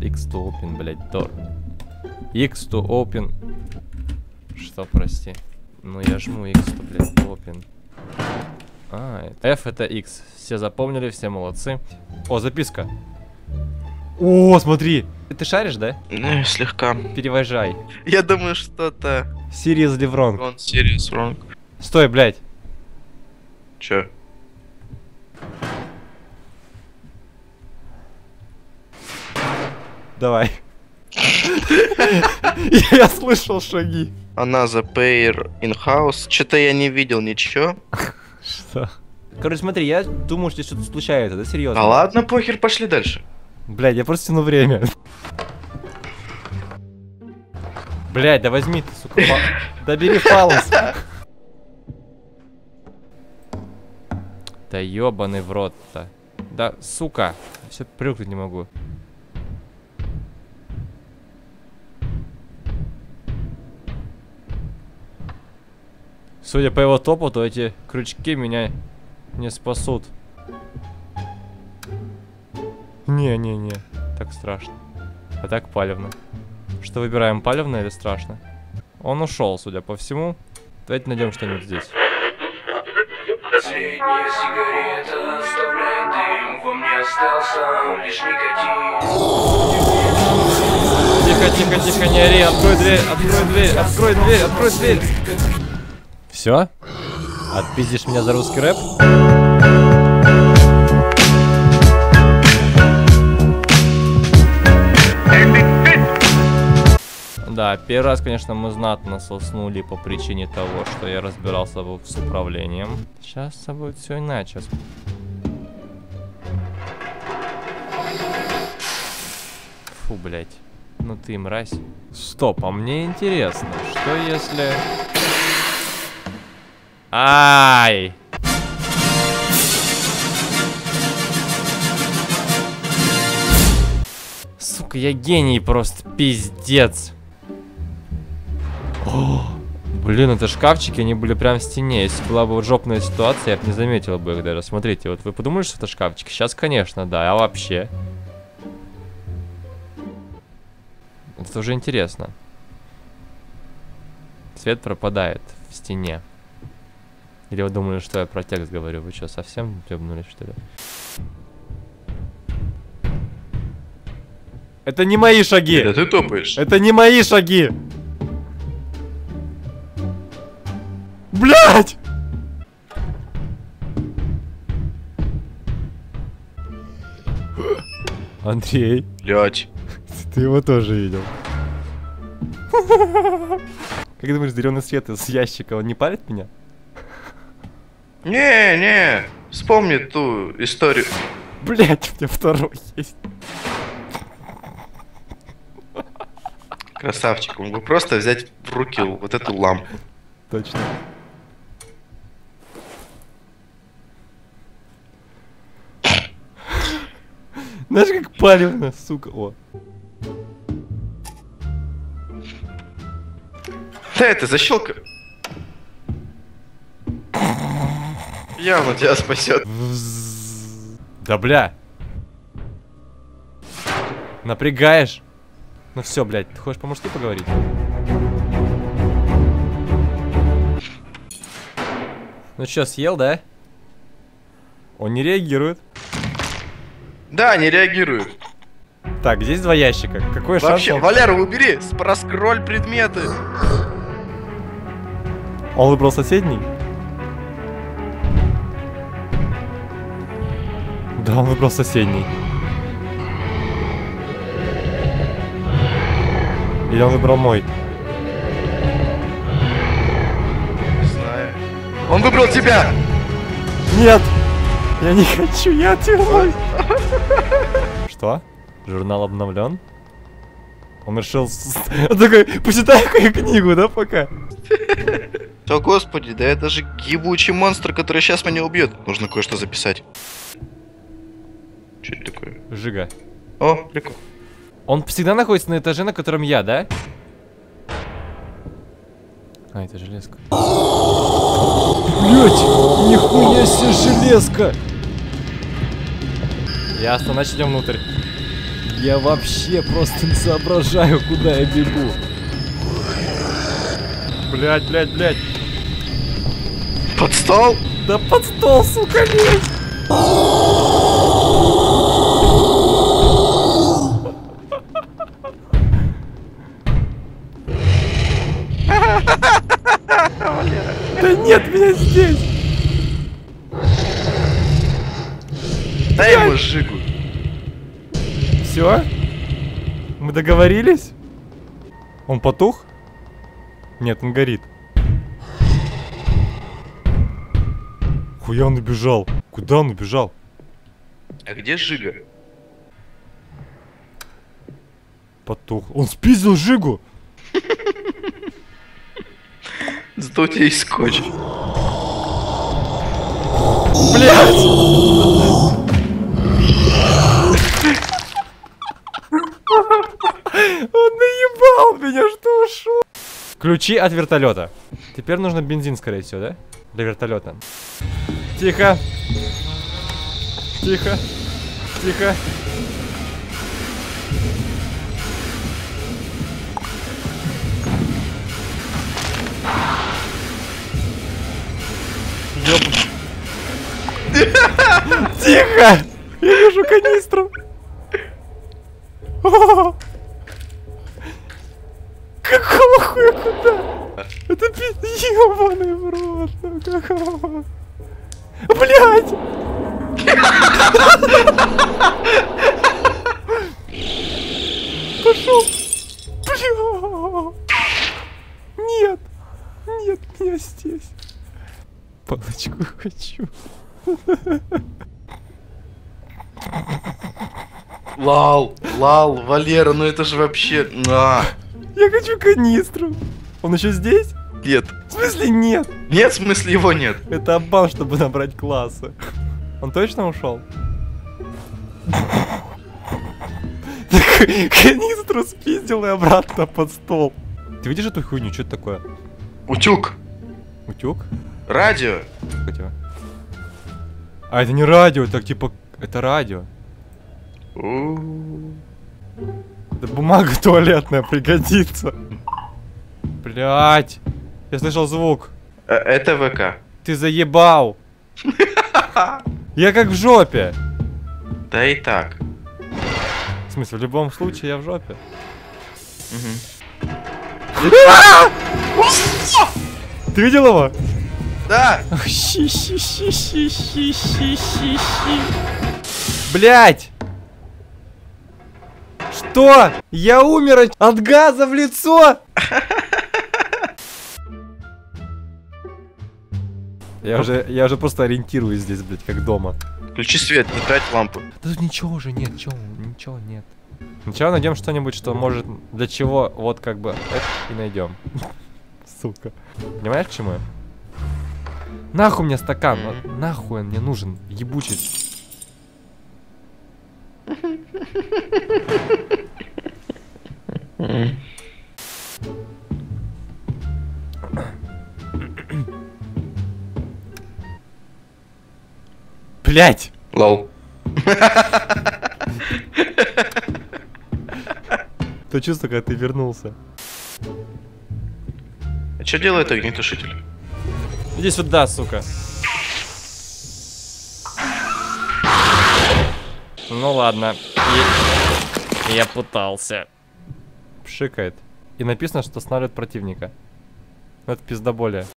X to open, блять, door. X to open. Что, прости? Ну я жму X, то, блядь, open. А, F это X. Все запомнили, все молодцы. О, записка. О, смотри. Ты шаришь, да? Ну, слегка. Перевожай. Я думаю, что-то... Seriously wrong. Он serious wrong. Стой, блядь. Чё? Давай. Я слышал шаги. Another pair in-house. Что-то я не видел ничего. Что? Короче, смотри, я думаю, что что-то случается, да, серьезно? А ладно, похер, пошли дальше. Блядь, я просто тяну время. Блядь, да возьми ты, сука, да бери фалос. Да ёбаный в рот-то. Да, сука, все привыкнуть не могу. Судя по его топу, то эти крючки меня не спасут. Не-не-не, так страшно. А так палевно. Что выбираем, палевно или страшно? Он ушел, судя по всему. Давайте найдем что-нибудь здесь. Последняя сигарета оставляет дым, во мне остался лишь никотин. Тихо, тихо, тихо, не ори, открой дверь, открой дверь, открой дверь, открой дверь. Все? Отпиздишь меня за русский рэп? Да, первый раз, конечно, мы знатно соснули по причине того, что я разбирался с управлением. Сейчас будет все иначе. Фу, блядь. Ну ты мразь. Стоп, а мне интересно, что если... Ай! Сука, я гений просто, пиздец. О, блин, это шкафчики, они были прям в стене. Если была бы жопная ситуация, я бы не заметил бы их даже. Смотрите, вот вы подумали, что это шкафчики? Сейчас, конечно, да, а вообще? Это уже интересно. Свет пропадает в стене. Или вы думали, что я про текст говорю? Вы что, совсем ёбнулись, что ли? Это не мои шаги! Это ты топаешь. Это не мои шаги! Блять! Андрей, Блять. ты его тоже видел. Как думаешь, зеленый свет из ящика, он не палит меня? Не, вспомни ту историю. Блять, у меня второй есть. Красавчик, он бы просто взять в руки вот эту лампу. Точно. Знаешь, как палевно, сука. О. Да это защелка. Явно тебя спасет. Да бля. Напрягаешь. Ну все, блядь, ты хочешь по-мужски поговорить? Ну чё, съел, да? Он не реагирует. Да, не реагирует. Так, здесь два ящика. Какой шанс? Вообще, Валера, убери, проскроль предметы. Он выбрал соседний? Да, он выбрал соседний. Или он выбрал мой? Не знаю. Он выбрал тебя! Нет! Я не хочу, я отвернусь! Что? Журнал обновлен? Он решил... Он такой, почитай книгу, да, пока? О, господи, да это же ебучий монстр, который сейчас меня убьет. Нужно кое-что записать. Что это такое? Жига. О, прикол. Он всегда находится на этаже, на котором я, да? А, это железка. Блять! Нихуя себе железка! Ясно, начнем внутрь. Я вообще просто не соображаю, куда я бегу. Блять, блять, блять. Под стол? Да под стол, сука, лезь! Да нет меня здесь! Дай ему жигу. Все? Мы договорились? Он потух? Нет, он горит. Хуя он убежал? Куда он убежал? А где жига? Потух. Он спиздил жигу! Зато у тебя есть скотч. Блять! Он наебал меня, что ушел. Ключи от вертолета. Теперь нужно бензин, скорее всего, да? Для вертолета. Тихо. Тихо. Тихо. Ёп. Тихо! Я вижу канистру. Какого хуя куда? Это ёбаный в рот. Ну какого? Блять! Пошел! Бля! Нет! Нет, меня здесь. Палочку хочу. Лал, Валера, ну это же вообще... Я хочу канистру. Он еще здесь? Нет. В смысле нет? Нет, в смысле его нет. Это обман, чтобы набрать классы. Он точно ушел? Канистру спиздил и обратно под стол. Ты видишь эту хуйню? Что это такое? Утюг. Утюг? Радио. А это не радио, это типа... Это радио. Да бумага туалетная пригодится. Блять. Я слышал звук. Это ВК. Ты заебал. Я как в жопе. Да и так. В смысле, в любом случае я в жопе. Ты видел его? Да. Блять! Что? Я умер от газа в лицо? Я уже просто ориентируюсь здесь, блять, как дома. Включи свет, не трать лампу. Да тут ничего уже нет, ничего нет. Сначала найдем что-нибудь, что может, для чего, вот как бы, это и найдем. Сука. Понимаешь, к чему я? Нахуй мне стакан, нахуй он мне нужен, ебучий. Блять! Лол. То чувство, когда ты вернулся. А что делает огнетушитель? Иди сюда, сука. Ну ладно. Я пытался. Пшикает. И написано, что останавливает противника. Это пиздоболие.